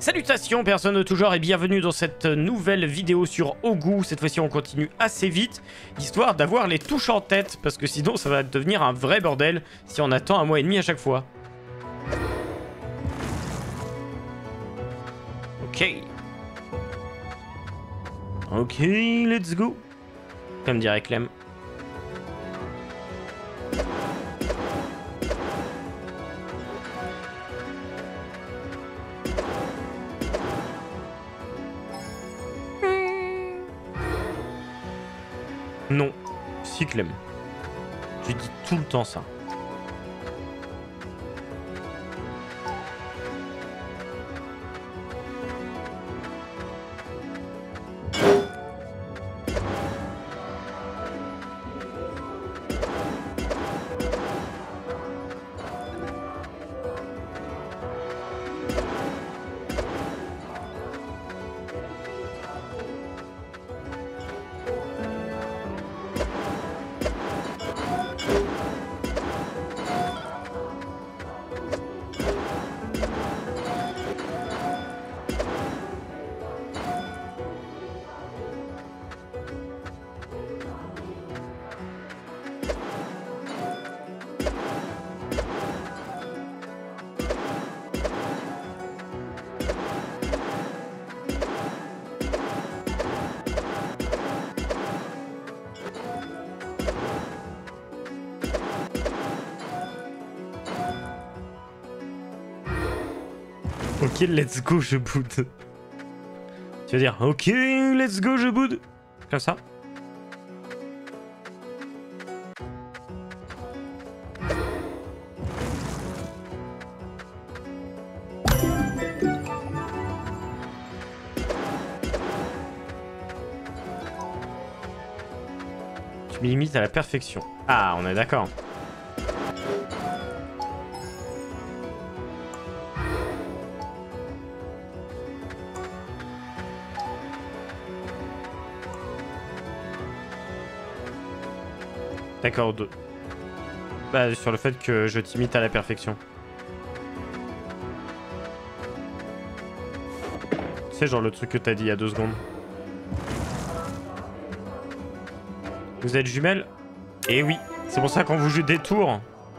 Salutations personne de tout genre et bienvenue dans cette nouvelle vidéo sur Ogu. Cette fois-ci on continue assez vite, histoire d'avoir les touches en tête, parce que sinon ça va devenir un vrai bordel si on attend 1 mois et demi à chaque fois. Ok. Ok, let's go. Comme dirait Clem. Non, si Clem. Je dis tout le temps ça. Ok, let's go, je boude. Tu veux dire, ok, let's go, je boude. Comme ça. Tu me limites à la perfection. Ah, on est d'accord. D'accord, bah, sur le fait que je t'imite à la perfection. C'est genre le truc que t'as dit il y a 2 secondes. Vous êtes jumelles? Eh oui, c'est pour ça qu'on vous joue des tours.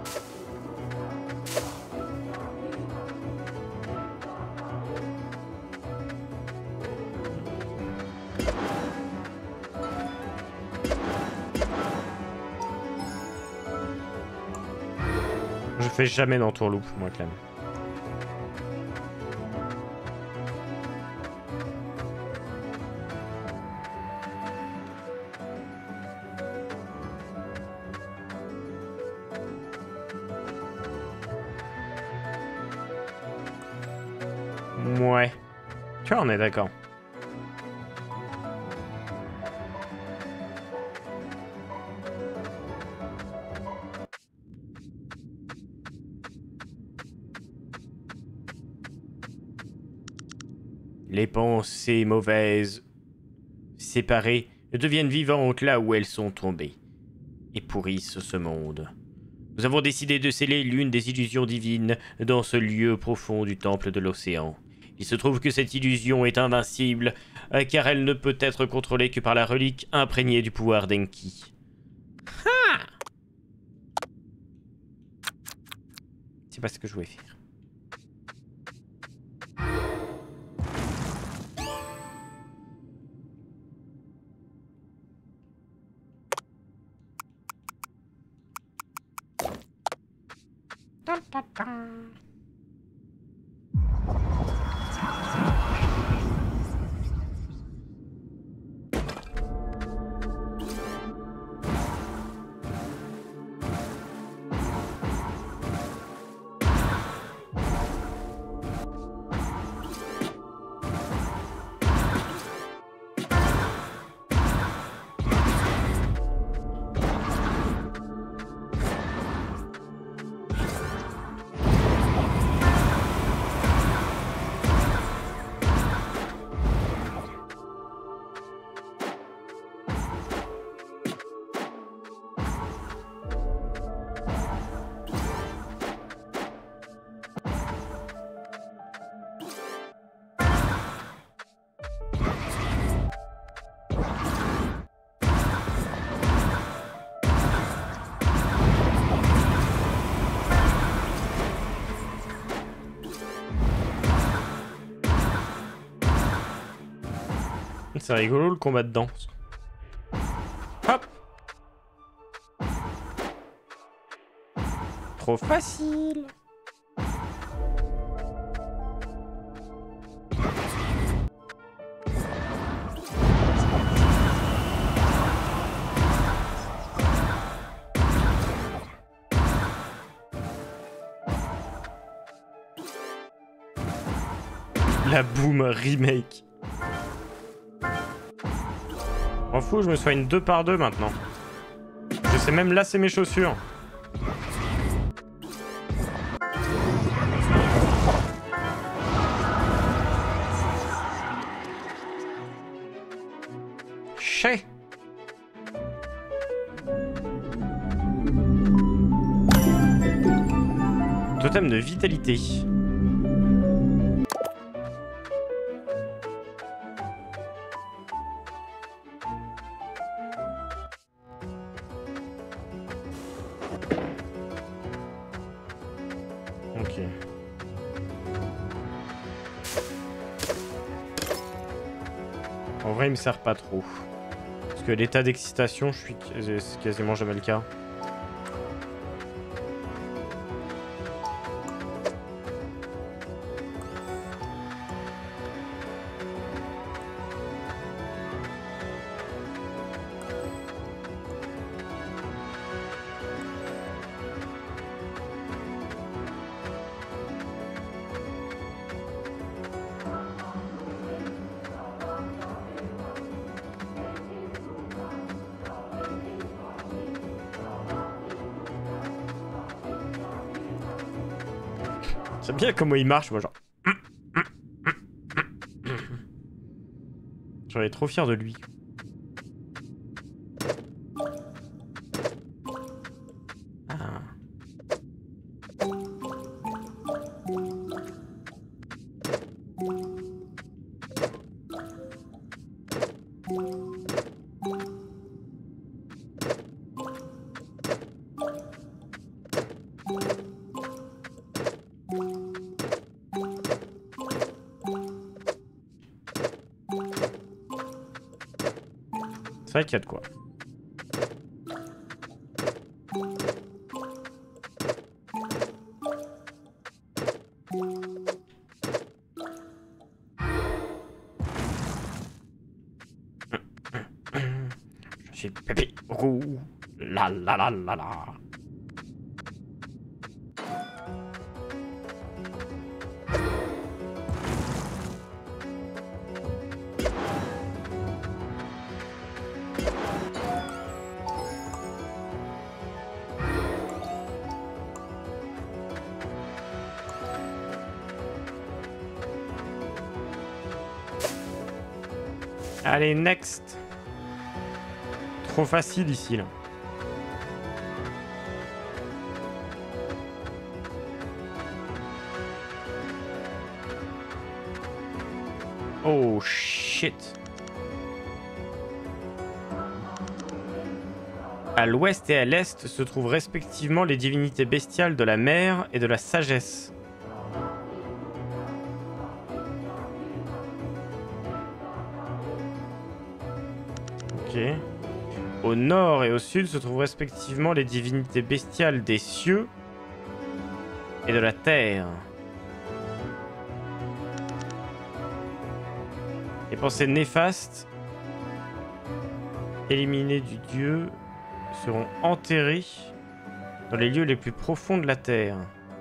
Je fais jamais d'entourloupe, moi, Clem. Ouais. Tu vois, on est d'accord. Les pensées mauvaises, séparées, deviennent vivantes là où elles sont tombées, et pourrissent ce monde. Nous avons décidé de sceller l'une des illusions divines dans ce lieu profond du temple de l'océan. Il se trouve que cette illusion est invincible, car elle ne peut être contrôlée que par la relique imprégnée du pouvoir d'Enki. Ah! C'est pas ce que je voulais faire. C'est rigolo le combat de danse. Hop. Trop facile. La Boom remake. M'en fous, je me soigne 2 par 2 maintenant. Je sais même lasser mes chaussures. Chais. Totem de vitalité. Ok. En vrai, il me sert pas trop. Parce que l'état d'excitation, c'est quasiment jamais le cas. J'aime bien comment il marche, moi, genre. J'aurais trop fier de lui. Ah. C'est vrai qu'il y a de quoi. Je suis Pépé Roux. La la la la la. Allez, next. Trop facile ici, là. Oh, shit. À l'ouest et à l'est se trouvent respectivement les divinités bestiales de la mer et de la sagesse. Ok. Au nord et au sud se trouvent respectivement les divinités bestiales des cieux et de la terre. Les pensées néfastes, éliminées du dieu, seront enterrées dans les lieux les plus profonds de la terre.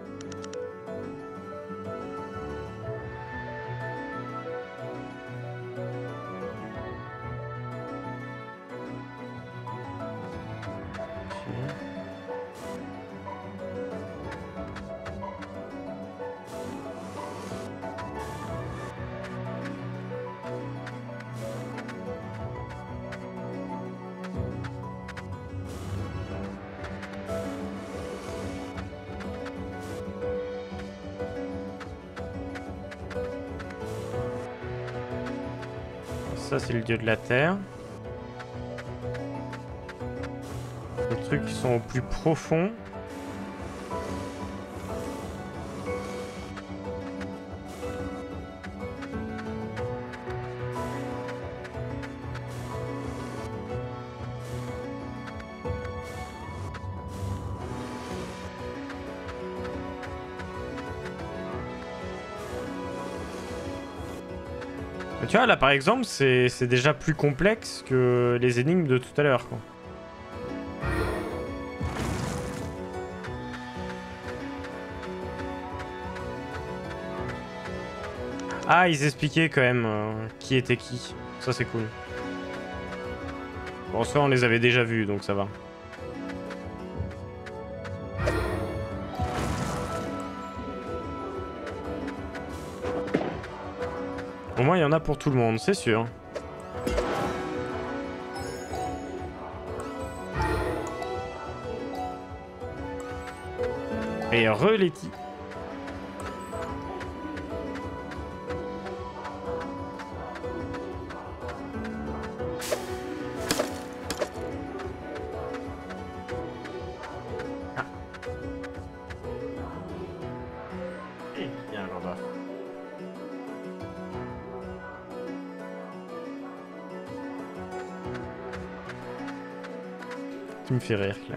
Ça, c'est le dieu de la terre. Les trucs qui sont au plus profond. Tu vois, là par exemple, c'est déjà plus complexe que les énigmes de tout à l'heure, quoi. Ah, ils expliquaient quand même qui était qui. Ça, c'est cool. Bon, soit on les avait déjà vus, donc ça va. Au moins, il y en a pour tout le monde, c'est sûr. Et re-Letty. Tu me fais rire, Clem.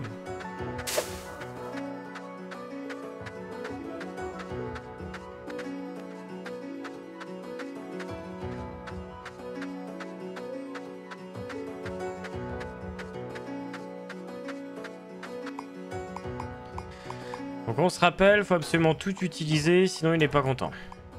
Donc on se rappelle, faut absolument tout utiliser, sinon il n'est pas content.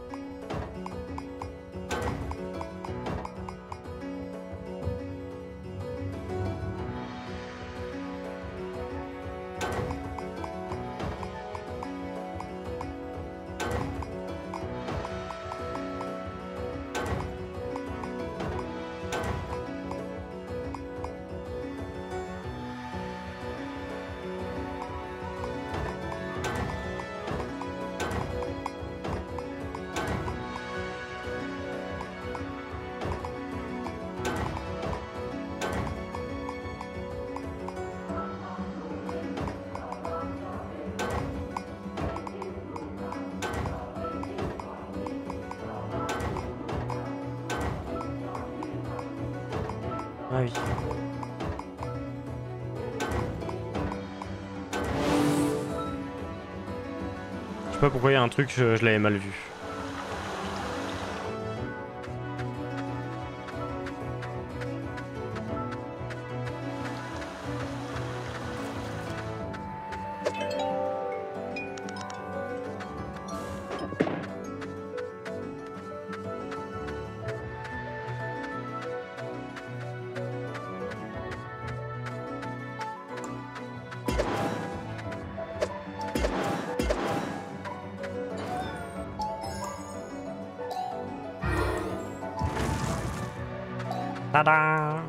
Ah oui. Je sais pas pourquoi il y a un truc, je l'avais mal vu. Tada!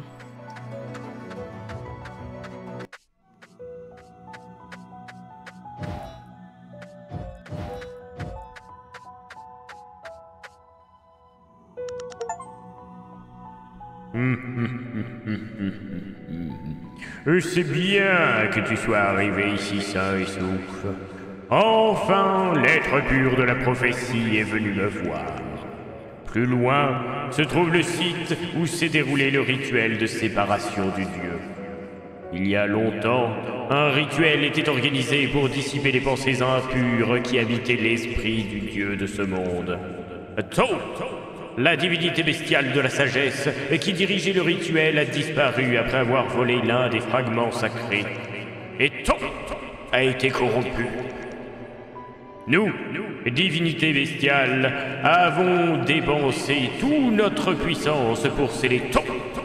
C'est bien que tu sois arrivé ici sain et sauf. Enfin, l'être pur de la prophétie est venu me voir. Plus loin se trouve le site où s'est déroulé le rituel de séparation du Dieu. Il y a longtemps, un rituel était organisé pour dissiper les pensées impures qui habitaient l'esprit du Dieu de ce monde. Thoth, la divinité bestiale de la sagesse qui dirigeait le rituel, a disparu après avoir volé l'un des fragments sacrés. Et Thoth a été corrompu. Nous, divinité bestiale, avons dépensé toute notre puissance pour sceller Thoth.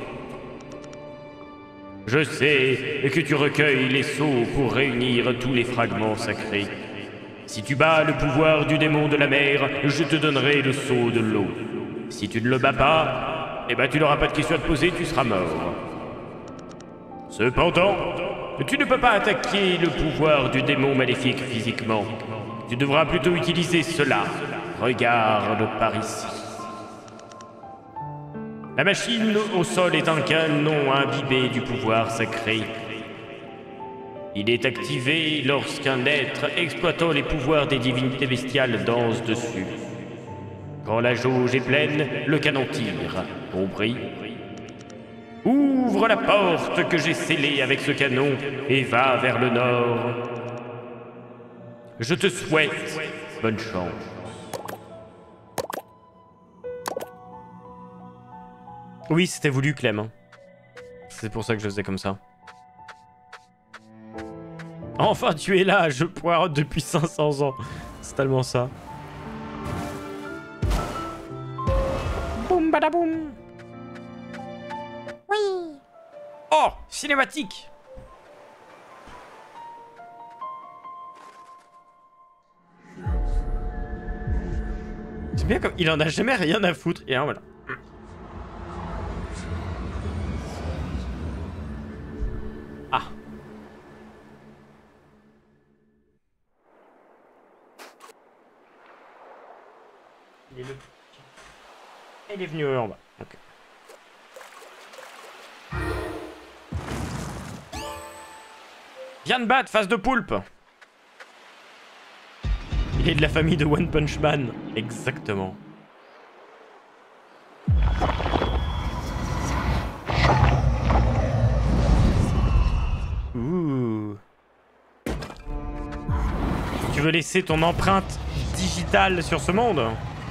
Je sais que tu recueilles les sceaux pour réunir tous les fragments sacrés. Si tu bats le pouvoir du démon de la mer, je te donnerai le sceau de l'eau. Si tu ne le bats pas, eh ben tu n'auras pas de questions à te poser, tu seras mort. Cependant, tu ne peux pas attaquer le pouvoir du démon maléfique physiquement. Tu devras plutôt utiliser cela. Regarde par ici. La machine au sol est un canon imbibé du pouvoir sacré. Il est activé lorsqu'un être exploitant les pouvoirs des divinités bestiales danse dessus. Quand la jauge est pleine, le canon tire. Compris? Ouvre la porte que j'ai scellée avec ce canon et va vers le nord. Je te souhaite bonne chance. Oui, c'était voulu, Clem. Hein. C'est pour ça que je faisais comme ça. Enfin, tu es là, je poireaute depuis 500 ans. C'est tellement ça. Boum badaboum. Oui. Oh, cinématique. C'est bien comme... Il en a jamais rien à foutre. Et alors, voilà. Ah. Il est venu en bas. Okay. Viens de battre, face de poulpe. Il est de la famille de One Punch Man. Exactement. Ouh. Tu veux laisser ton empreinte digitale sur ce monde ?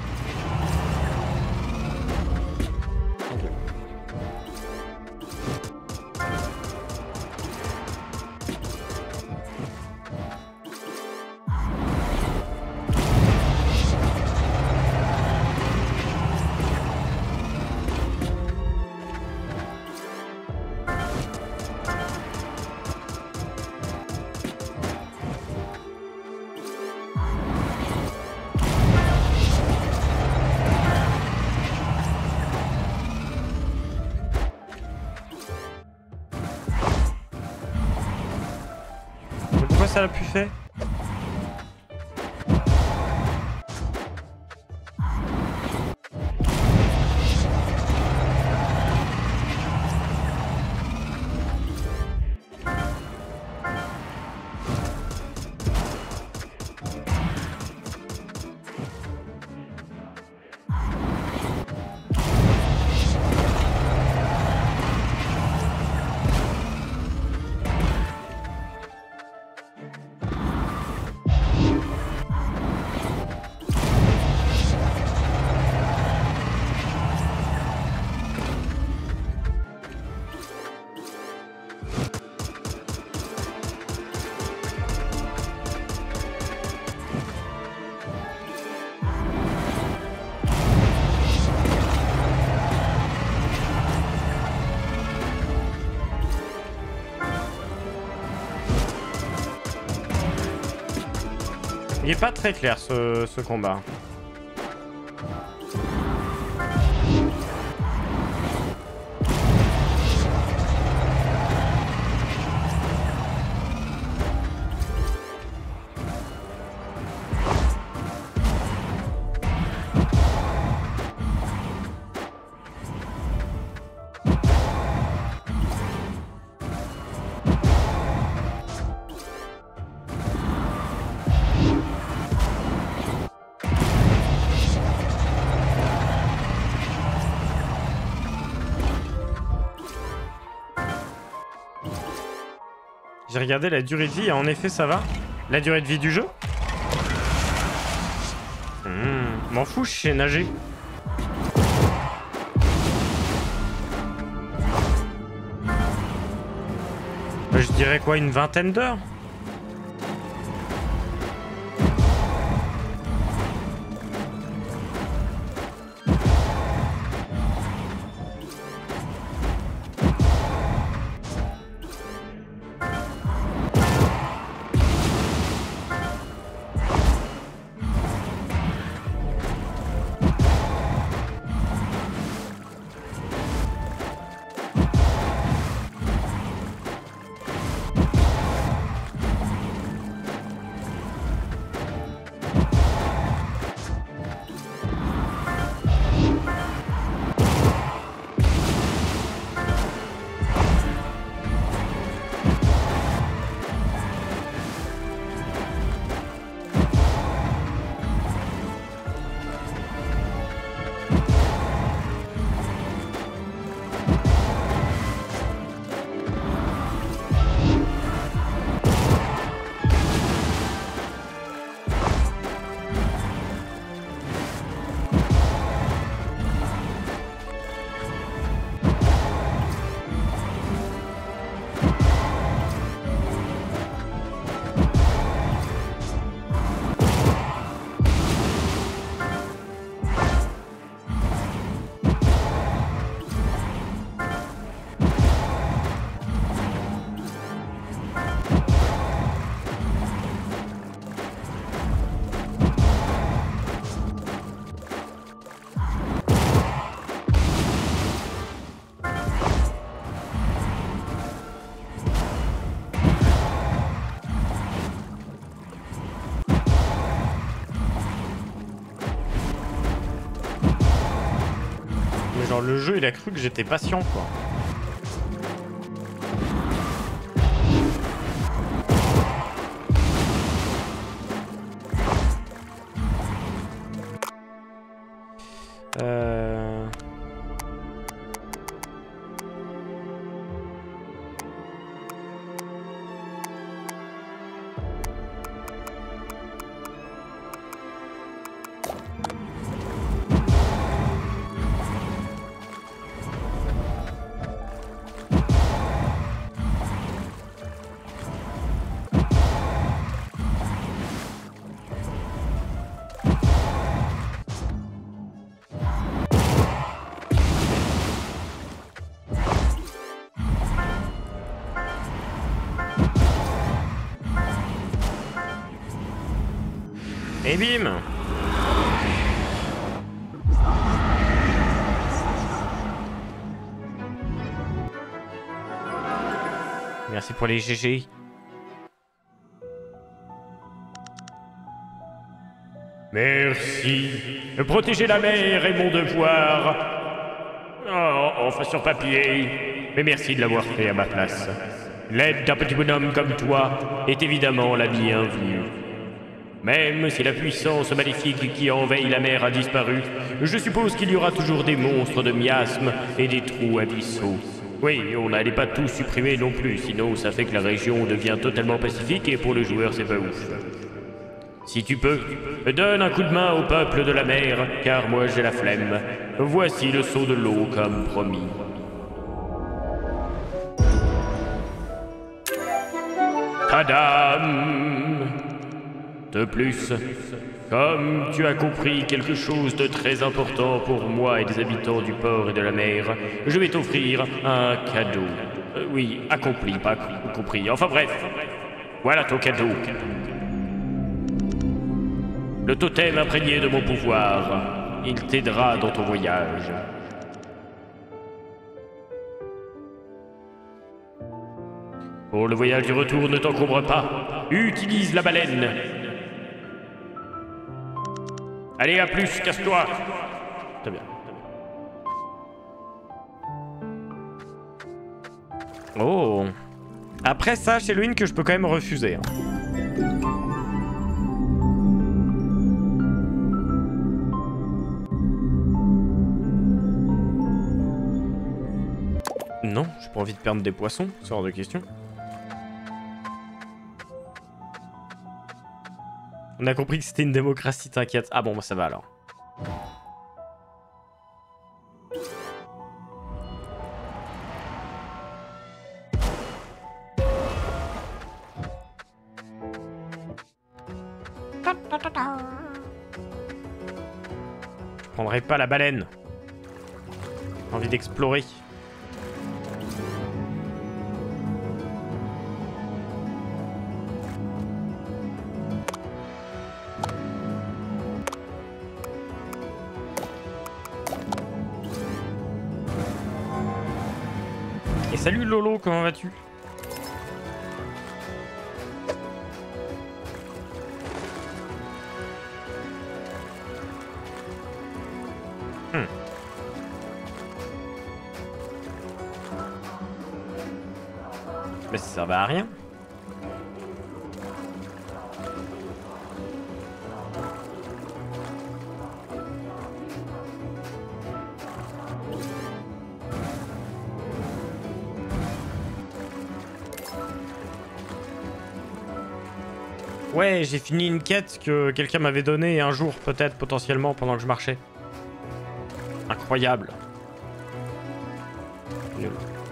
Ça l'a pu faire. Il est pas très clair ce combat. J'ai regardé la durée de vie et en effet ça va. La durée de vie du jeu. M'en fous, je sais nager. Je dirais quoi, une vingtaine d'heures? Genre le jeu il a cru que j'étais patient quoi. Et bim! Merci pour les GG. Merci. Protéger la mer est mon devoir. Oh, enfin sur papier. Mais merci de l'avoir fait à ma place. L'aide d'un petit bonhomme comme toi est évidemment la bienvenue. Même si la puissance maléfique qui envahit la mer a disparu, je suppose qu'il y aura toujours des monstres de miasmes et des trous abyssaux. Oui, on n'allait pas tout supprimer non plus, sinon ça fait que la région devient totalement pacifique et pour le joueur c'est pas ouf. Si tu peux, donne un coup de main au peuple de la mer, car moi j'ai la flemme. Voici le seau de l'eau comme promis. Tadam! De plus, comme tu as compris quelque chose de très important pour moi et les habitants du port et de la mer, je vais t'offrir un cadeau. Oui, accompli, pas compris. Enfin bref, voilà ton cadeau. Le totem imprégné de mon pouvoir, il t'aidera dans ton voyage. Pour le voyage du retour, ne t'encombre pas. Utilise la baleine. Allez, à plus, casse-toi. Très bien. Oh. Après ça, c'est Halloween que je peux quand même refuser. Hein. Non, j'ai pas envie de perdre des poissons, c'est hors de question. On a compris que c'était une démocratie, t'inquiète. Ah bon, bah ça va alors. Je prendrai pas la baleine. J'ai envie d'explorer. Et salut Lolo, comment vas-tu? Mais ça servait à rien. Ouais, j'ai fini une quête que quelqu'un m'avait donnée un jour, peut-être, potentiellement, pendant que je marchais. Incroyable. Nul.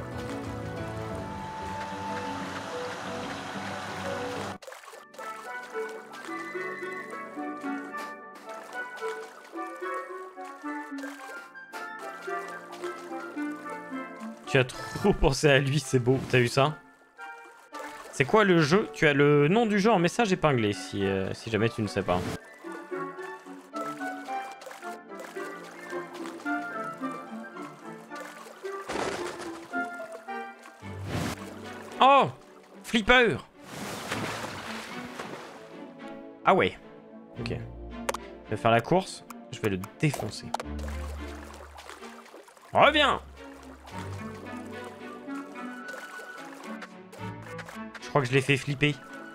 Tu as trop pensé à lui, c'est beau. T'as vu ça? C'est quoi le jeu? Tu as le nom du jeu en message épinglé, si jamais tu ne sais pas. Oh! Flipper! Ah ouais. Ok. Je vais faire la course. Je vais le défoncer. Reviens! Je crois que je l'ai fait flipper.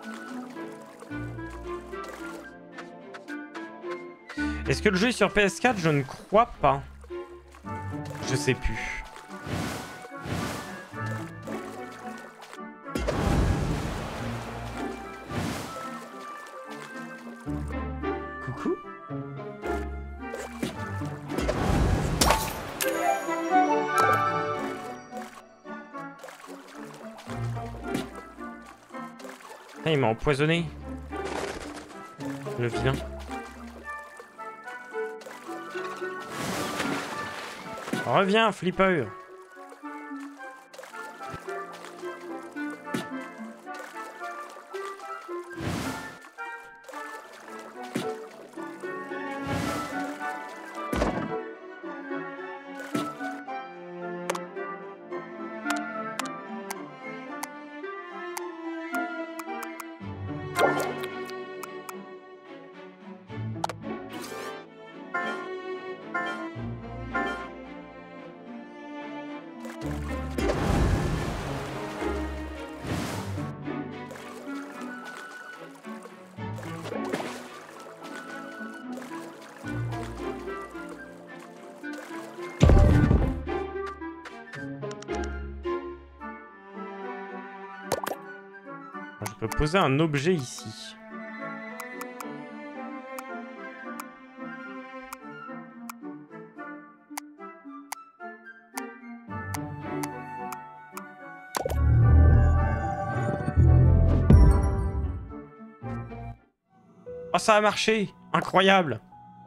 Est-ce que le jeu est sur PS4? Je ne crois pas. Je sais plus. Coucou. Ah, il m'a empoisonné. Le vilain. Reviens, Flipper. Je peux poser un objet ici. Oh, ça a marché! Incroyable!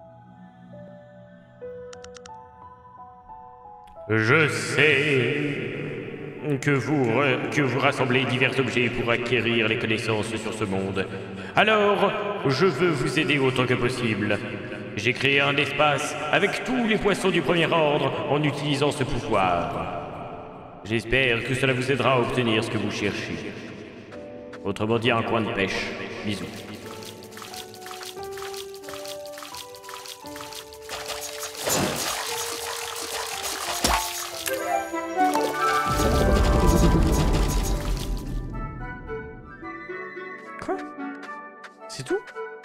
Je sais que vous rassemblez divers objets pour acquérir les connaissances sur ce monde. Alors, je veux vous aider autant que possible. J'ai créé un espace avec tous les poissons du premier ordre en utilisant ce pouvoir. J'espère que cela vous aidera à obtenir ce que vous cherchez. Autrement dit, un coin de pêche. Bisous. Quoi? C'est tout?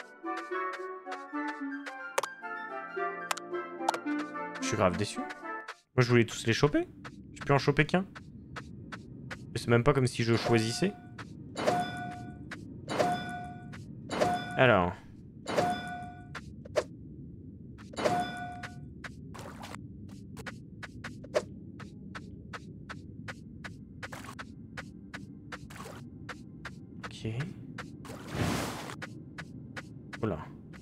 Je suis grave déçu. Moi, je voulais tous les choper. Je peux en choper qu'un. C'est même pas comme si je choisissais. Alors. Ok. Oula.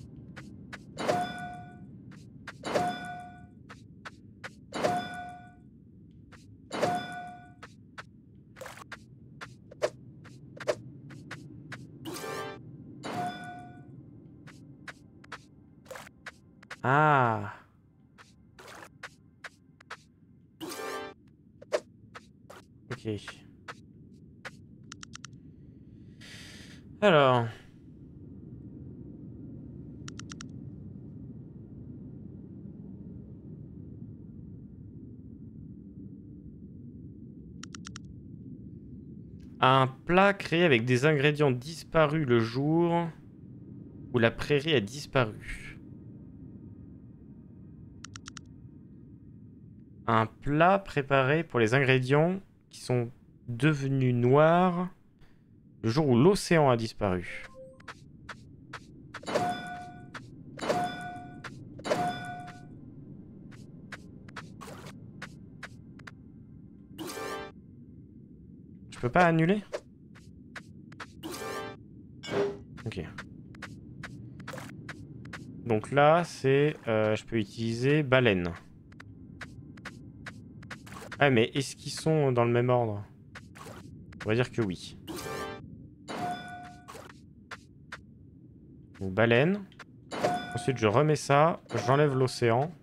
Ah. Ok. Alors. Un plat créé avec des ingrédients disparus le jour où la prairie a disparu. Un plat préparé pour les ingrédients qui sont devenus noirs le jour où l'océan a disparu. Je peux pas annuler? Ok. Donc là, c'est... je peux utiliser baleine. Ah, mais est-ce qu'ils sont dans le même ordre? On va dire que oui. Donc baleine. Ensuite, je remets ça. J'enlève l'océan.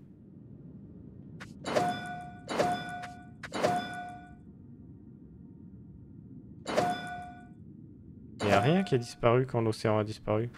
Il n'y a rien qui a disparu quand l'océan a disparu.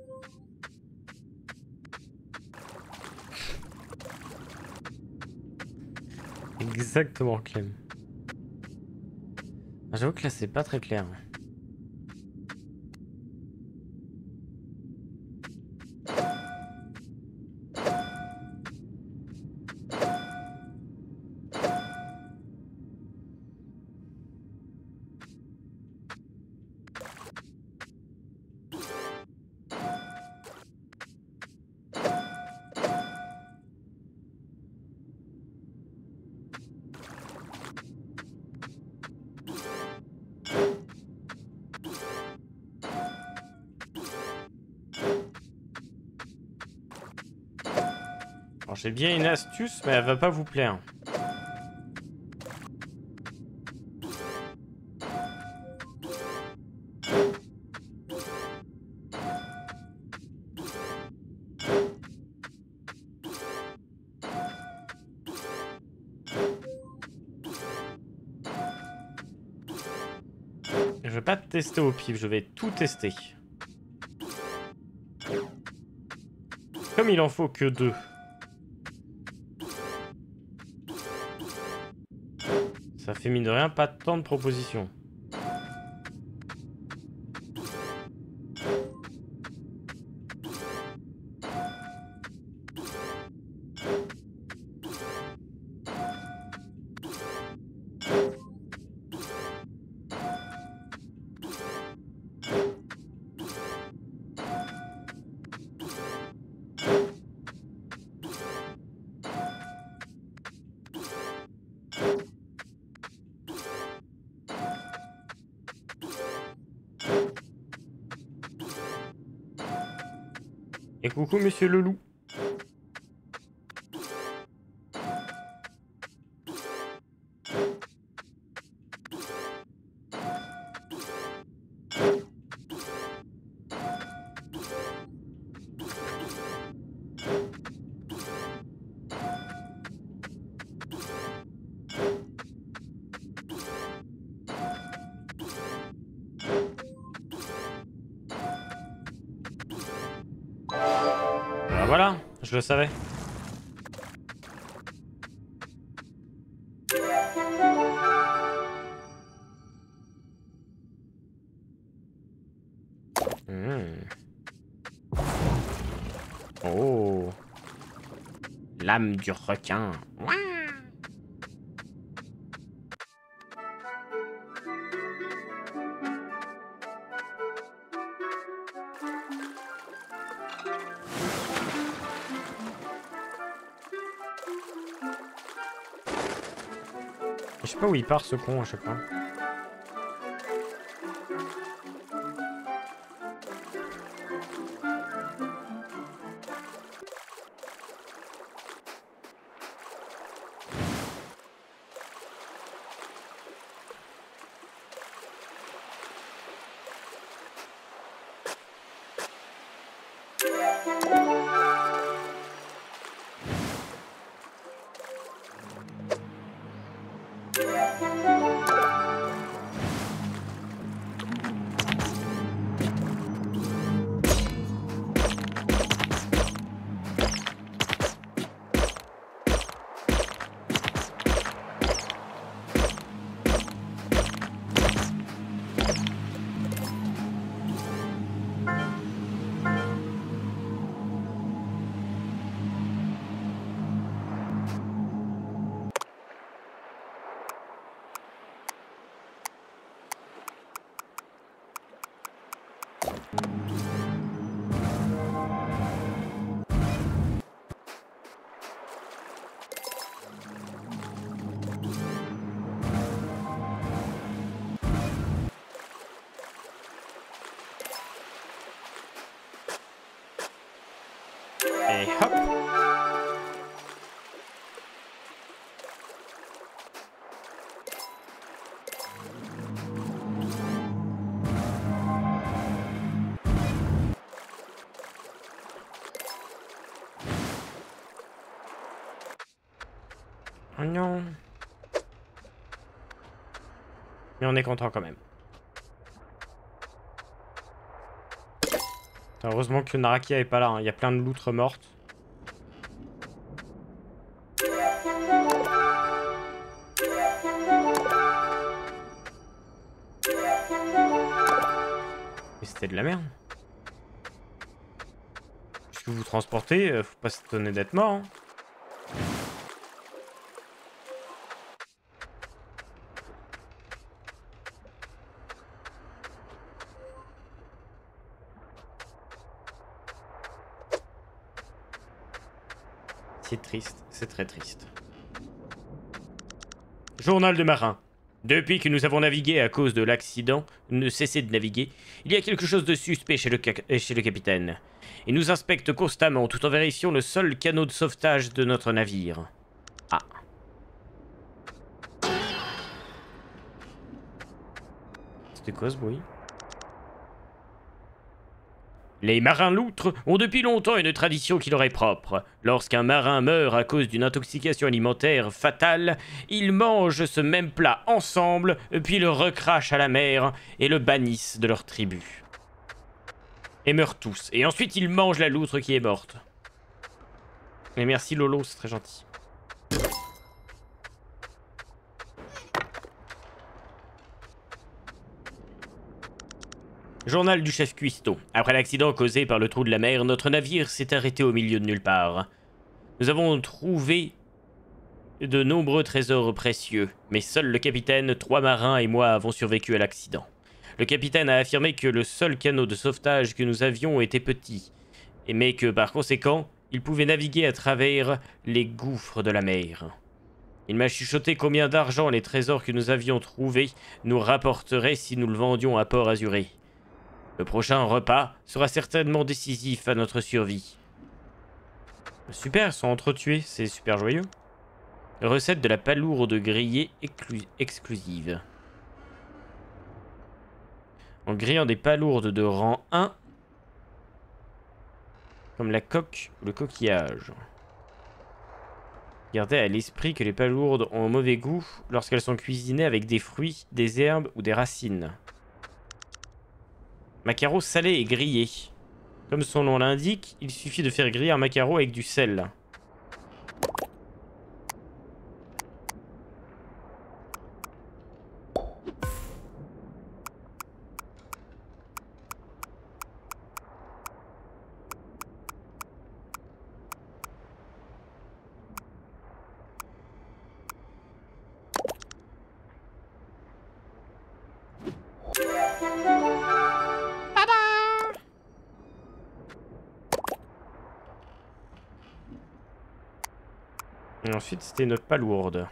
Exactement, Clem. J'avoue que là, c'est pas très clair. Alors, j'ai bien une astuce, mais elle va pas vous plaire. Je vais pas tester au pif, je vais tout tester. Comme il en faut que 2. Ça fait mine de rien pas tant de propositions. Et coucou monsieur le loup. Ben voilà, je le savais. Oh. L'âme du requin. Je sais pas où il part ce con à chaque fois. Et hop. Oh non. Mais on est content quand même. Heureusement que Narakia est pas là, hein. Il y a plein de loutres mortes. Et c'était de la merde. Puisque vous transportez, faut pas s'étonner d'être mort. Hein. C'est triste, c'est très triste. Journal de marin. Depuis que nous avons navigué à cause de l'accident, ne cessez de naviguer, il y a quelque chose de suspect chez le capitaine. Il nous inspecte constamment tout en vérifiant le seul canot de sauvetage de notre navire. Ah. C'était quoi ce bruit? Les marins loutres ont depuis longtemps une tradition qui leur est propre. Lorsqu'un marin meurt à cause d'une intoxication alimentaire fatale, ils mangent ce même plat ensemble, puis le recrachent à la mer et le bannissent de leur tribu. Et meurent tous. Et ensuite ils mangent la loutre qui est morte. Et merci Lolo, c'est très gentil. Journal du chef Cuisto. Après l'accident causé par le trou de la mer, notre navire s'est arrêté au milieu de nulle part. Nous avons trouvé de nombreux trésors précieux, mais seul le capitaine, 3 marins et moi avons survécu à l'accident. Le capitaine a affirmé que le seul canot de sauvetage que nous avions était petit, mais que par conséquent, il pouvait naviguer à travers les gouffres de la mer. Il m'a chuchoté combien d'argent les trésors que nous avions trouvés nous rapporteraient si nous le vendions à Port Azuré. Le prochain repas sera certainement décisif à notre survie. Super, ils sont entretués, c'est super joyeux. Recette de la palourde grillée exclusive. En grillant des palourdes de rang 1, comme la coque ou le coquillage. Gardez à l'esprit que les palourdes ont un mauvais goût lorsqu'elles sont cuisinées avec des fruits, des herbes ou des racines. Maquereau salé et grillé. Comme son nom l'indique, il suffit de faire griller un maquereau avec du sel. Et ensuite, c'était notre palourde.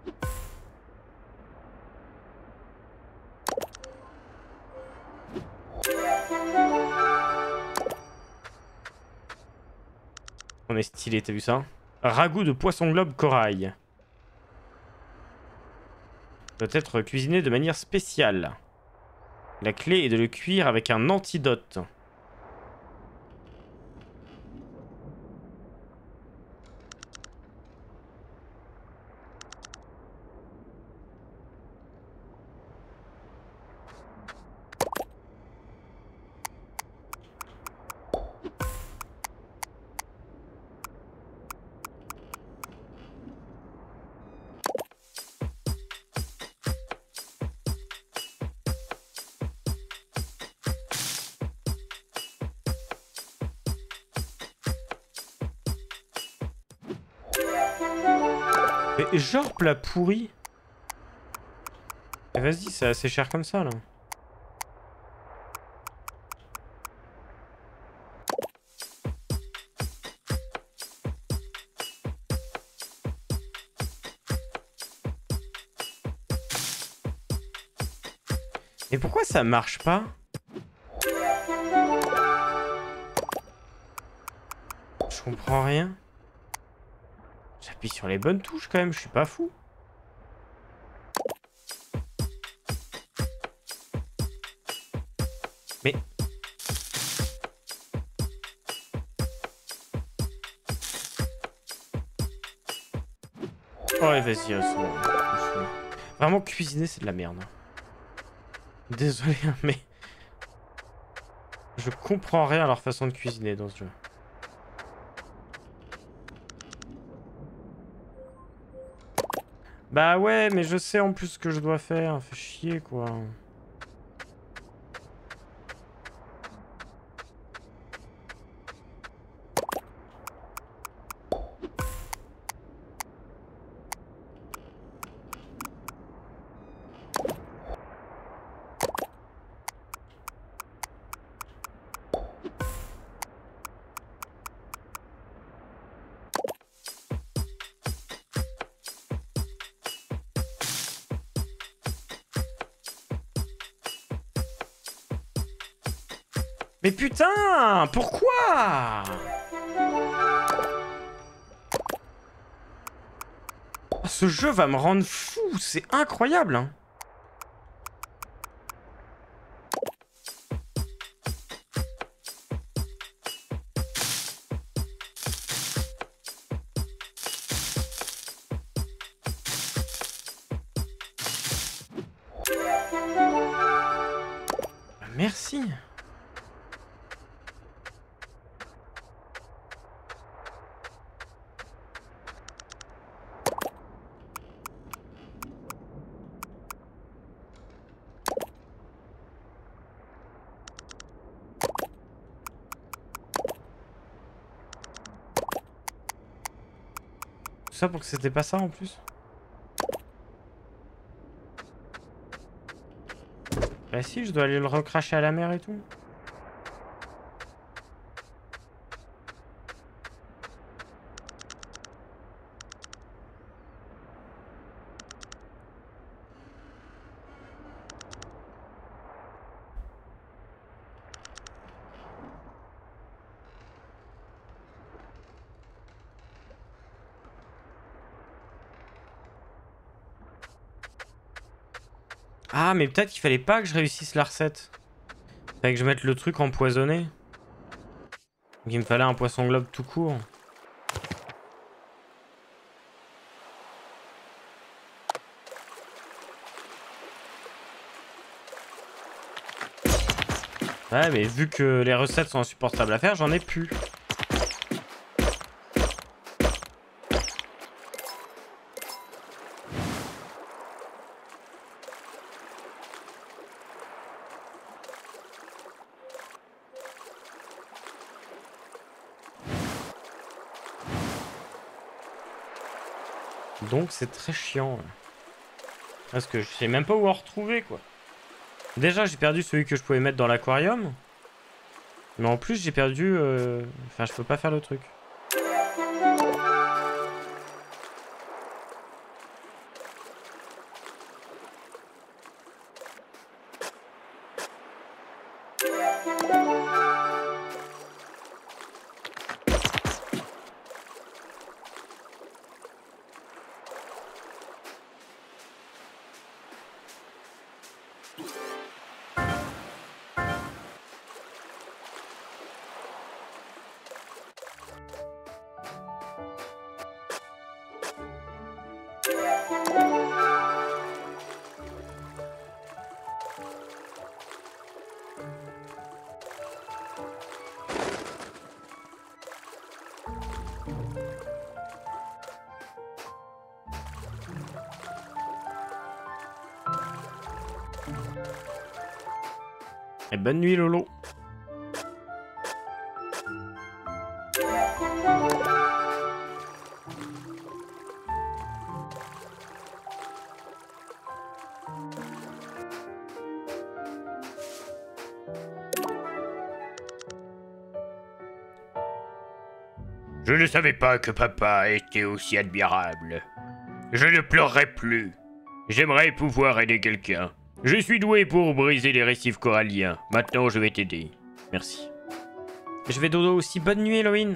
On est stylé, t'as vu ça? Ragoût de poisson globe corail. Doit être cuisiné de manière spéciale. La clé est de le cuire avec un antidote. Mais genre plat pourri. Et vas-y, c'est assez cher comme ça là. Mais pourquoi ça marche pas? Je comprends rien. J'appuie sur les bonnes touches quand même, je suis pas fou. Mais... Oh ouais, vas-y, c'est bon. Vraiment, cuisiner, c'est de la merde. Désolé, mais... Je comprends rien à leur façon de cuisiner dans ce jeu. Bah ouais, mais je sais en plus ce que je dois faire. Fait chier, quoi. Mais putain, pourquoi? Ah, ce jeu va me rendre fou, c'est incroyable, hein. Merci. Tout ça pour que c'était pas ça en plus. Bah si, je dois aller le recracher à la mer et tout. Ah, mais peut-être qu'il fallait pas que je réussisse la recette. Fallait que je mette le truc empoisonné. Donc il me fallait un poisson globe tout court. Ouais, mais vu que les recettes sont insupportables à faire, j'en ai plus. Donc c'est très chiant. Parce que je sais même pas où en retrouver, quoi. Déjà, j'ai perdu celui que je pouvais mettre dans l'aquarium. Mais en plus, j'ai perdu... Enfin, je peux pas faire le truc. Et bonne nuit, Lolo. Je ne savais pas que papa était aussi admirable. Je ne pleurerai plus. J'aimerais pouvoir aider quelqu'un. Je suis doué pour briser les récifs coralliens. Maintenant, je vais t'aider. Merci. Je vais dodo aussi. Bonne nuit, Eloïne.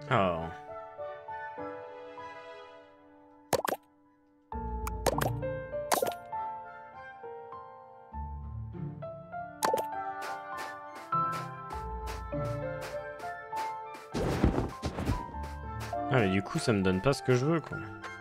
Oh. Ah mais du coup ça me donne pas ce que je veux quoi.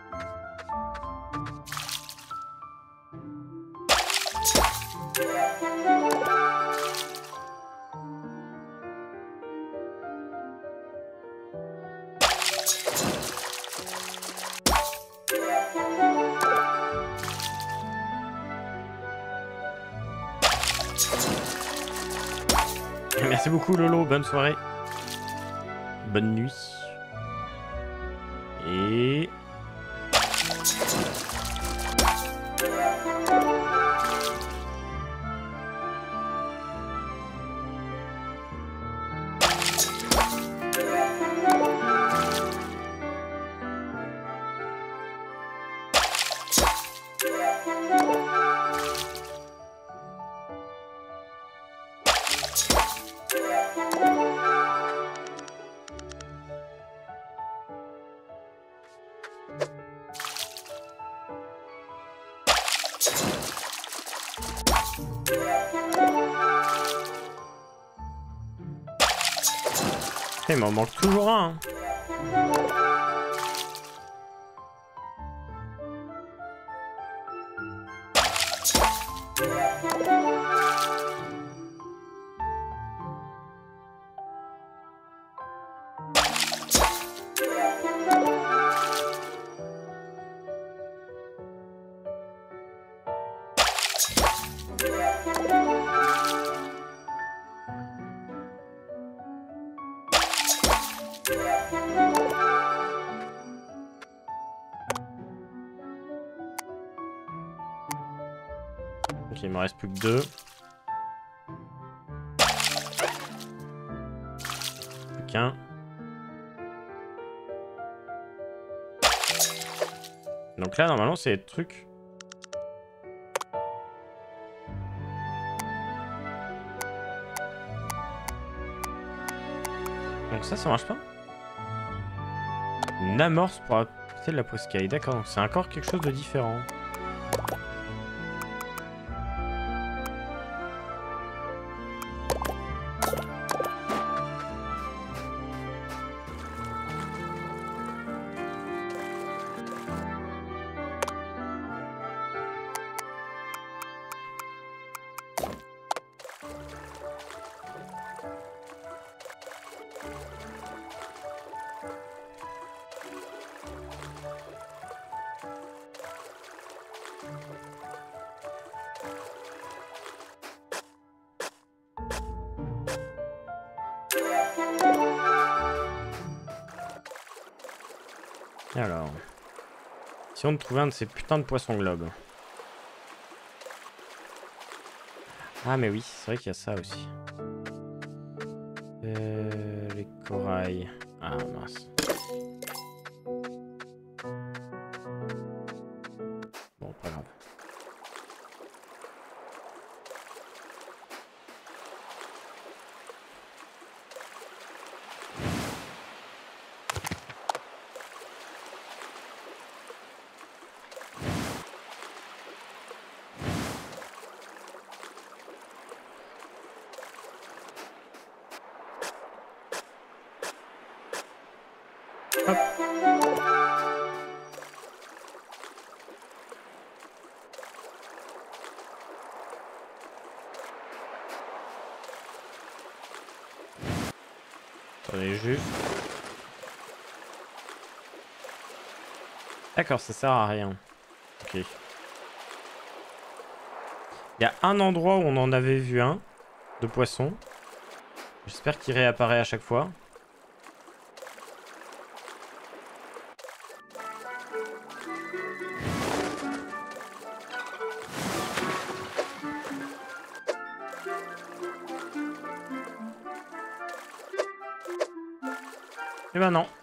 Merci beaucoup Lolo, bonne soirée. Bonne nuit. Et... il m'en manque toujours un. Hein. Ok, il me reste plus que 2. Plus qu'un. Donc là, normalement, c'est le truc. Donc ça marche pas. Une amorce pour apporter de la poiscaille. D'accord, donc c'est encore quelque chose de différent. Alors, si on trouvait un de ces putains de poissons globes. Ah mais oui, c'est vrai qu'il y a ça aussi. Les corails. Ah mince. Bon, pas grave. Hop. Attendez juste. D'accord, ça sert à rien. Ok. Il y a un endroit où on en avait vu un de poisson. J'espère qu'il réapparaît à chaque fois. Eh ben non.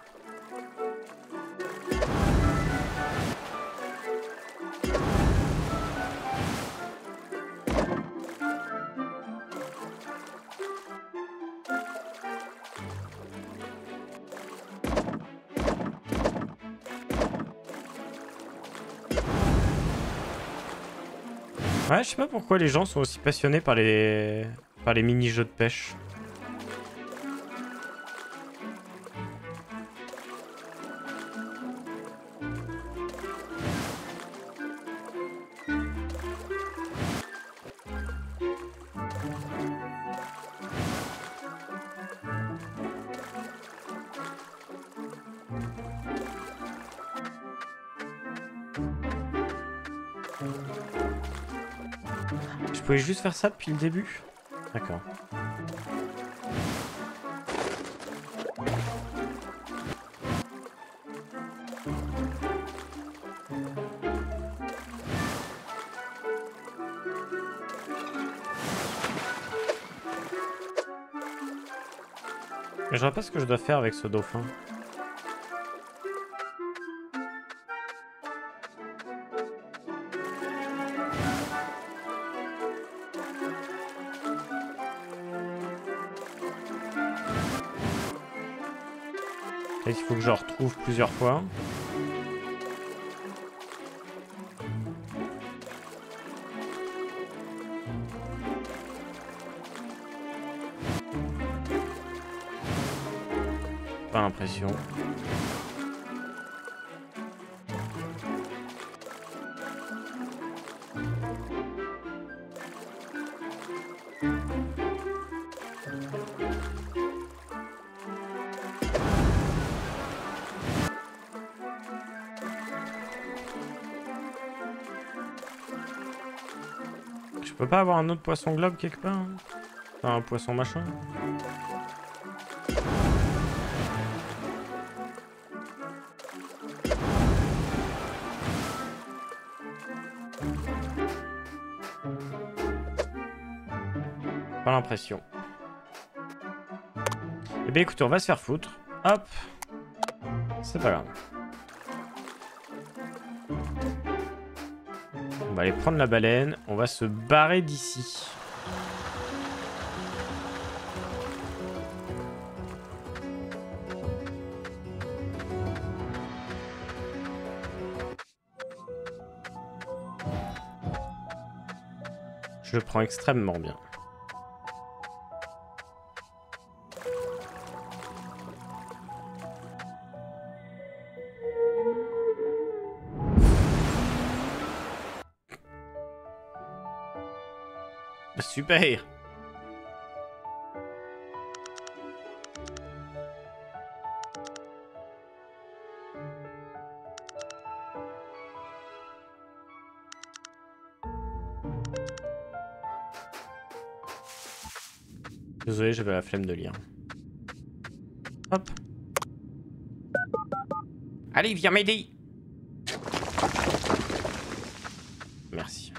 Ouais, je sais pas pourquoi les gens sont aussi passionnés par les mini-jeux de pêche. Je pouvais juste faire ça depuis le début? D'accord. Mais je vois pas ce que je dois faire avec ce dauphin. Il faut que je retrouve plusieurs fois. Pas l'impression. Je peux pas avoir un autre poisson globe quelque part, hein? Enfin, un poisson machin. Pas l'impression. Eh bien écoutez, on va se faire foutre. Hop. C'est pas grave. On va aller prendre la baleine. On va se barrer d'ici. Je le prends extrêmement bien. Super! Désolé, j'avais la flemme de lire. Hop. Allez, viens m'aider! Merci.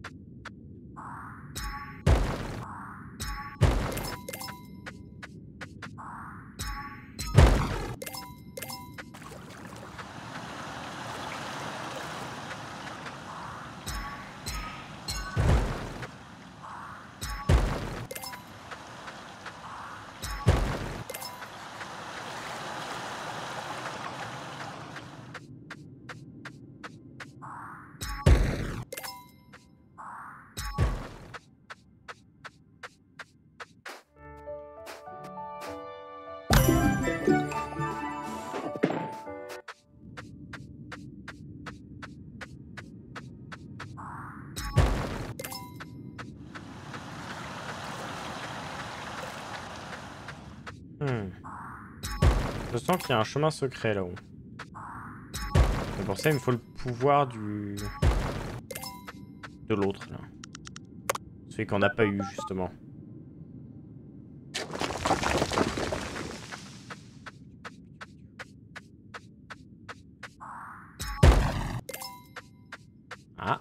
Je sens qu'il y a un chemin secret là-haut. Mais pour ça, il me faut le pouvoir de l'autre là. Celui qu'on n'a pas eu justement. Ah.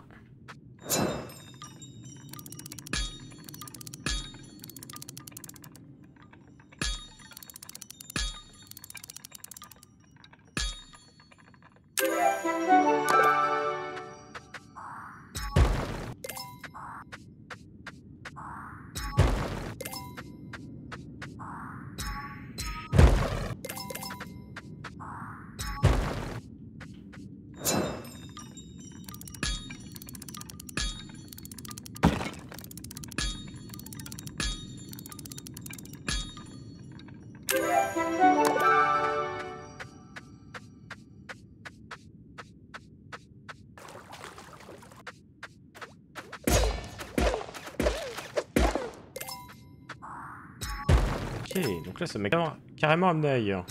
Ok, donc là ça m'a carrément amené ailleurs.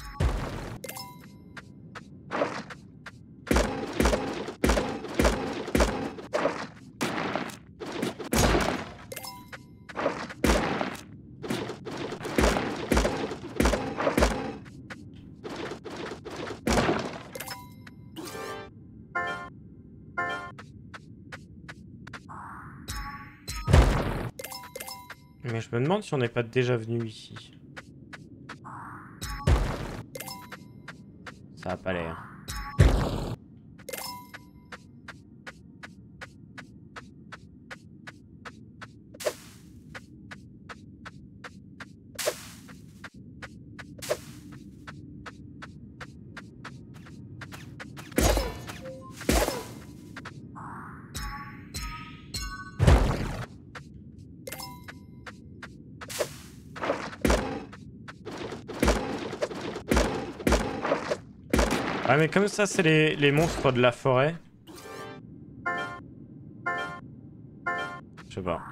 Mais je me demande si on n'est pas déjà venu ici. Ça a pas l'air. Ouais, mais comme ça, c'est les monstres de la forêt. Je sais pas.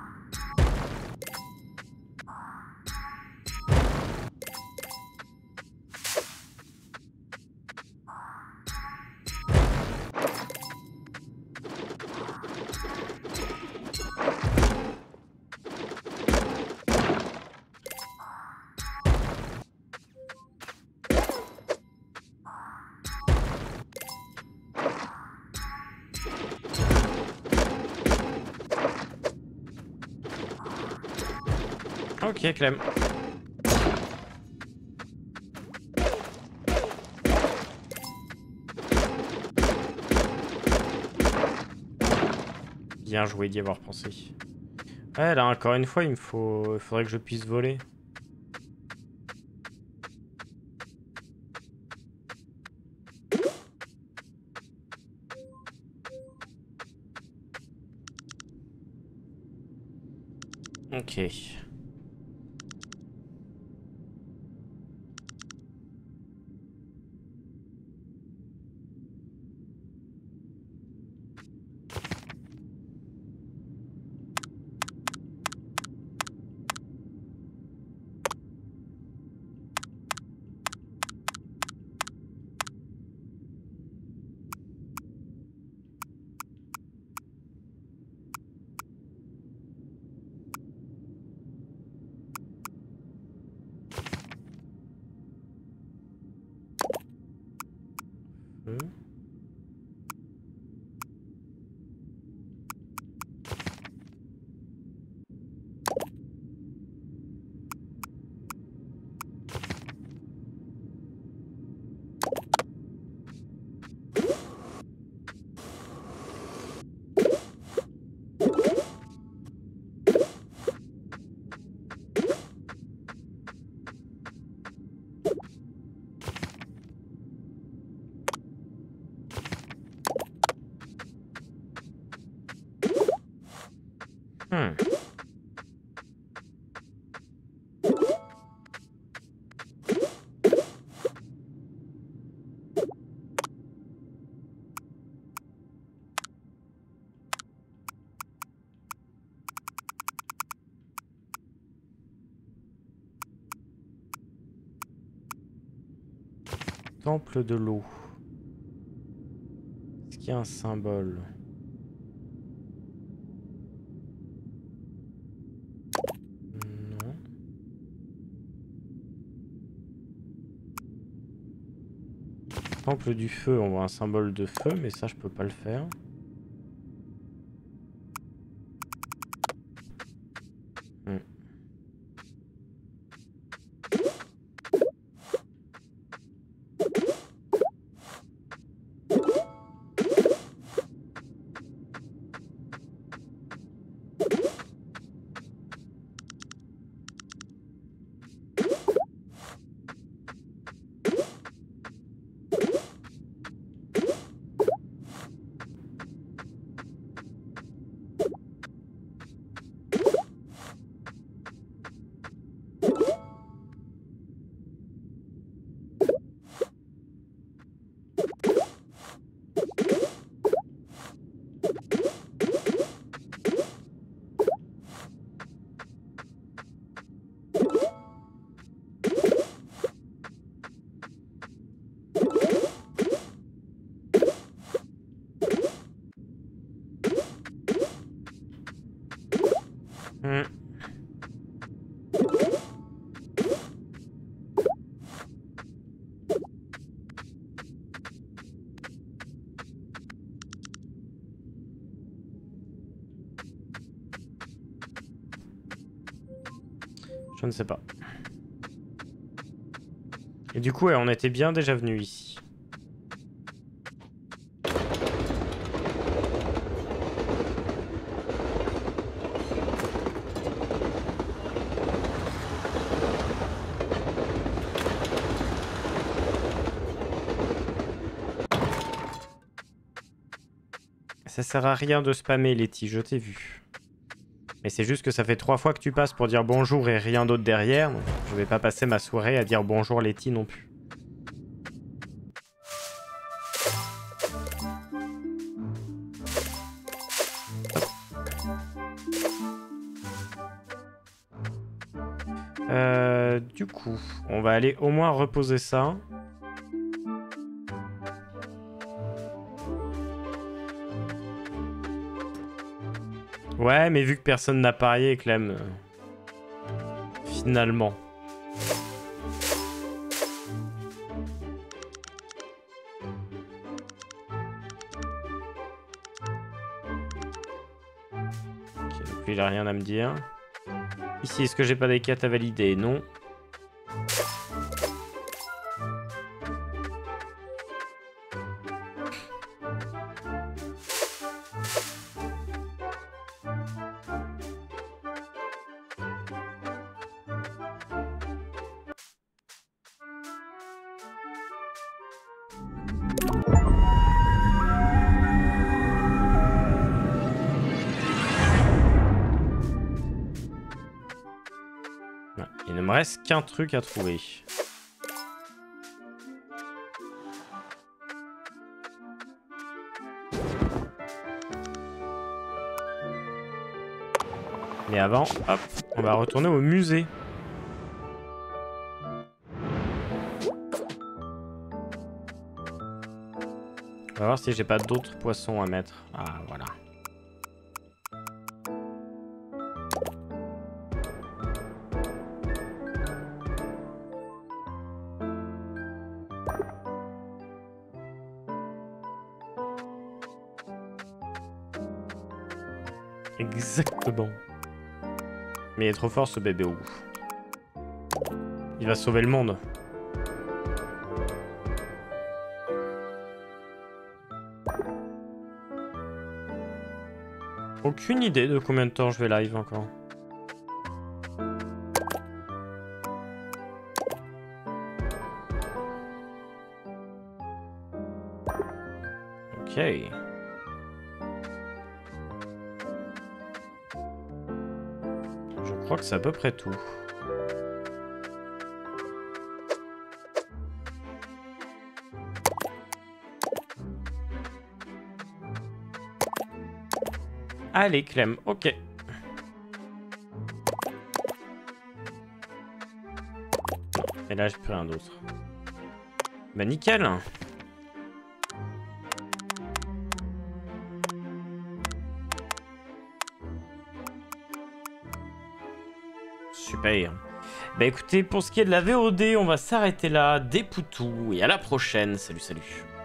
Ok, Clem. Bien joué d'y avoir pensé. Ouais, là, encore une fois, il faudrait que je puisse voler. Ok. Hmm. Temple de l'eau. Est-ce qu'il y a un symbole? Non. Temple du feu, on voit un symbole de feu, mais ça je peux pas le faire. Hmm. Je ne sais pas. Et du coup, ouais, on était bien déjà venu ici. Ça sert à rien de spammer, Letty, je t'ai vu. Mais c'est juste que ça fait 3 fois que tu passes pour dire bonjour et rien d'autre derrière. Donc je vais pas passer ma soirée à dire bonjour Letty non plus. Du coup, on va aller au moins reposer ça. Ouais, mais vu que personne n'a parié, Clem... finalement. Ok, donc lui, il a rien à me dire. Ici, est-ce que j'ai pas des quêtes à valider? Non. Il ne me reste qu'un truc à trouver. Mais avant, hop, on va retourner au musée. On va voir si j'ai pas d'autres poissons à mettre. Ah, voilà. Exactement. Mais il est trop fort ce bébé ou. Il va sauver le monde. Aucune idée de combien de temps je vais live encore. Ok. Je crois que c'est à peu près tout. Allez, Clem, ok. Et là, j'ai plus rien d'autre. Bah, nickel. Super. Bah écoutez, pour ce qui est de la VOD, on va s'arrêter là. Des poutous et à la prochaine. Salut, salut.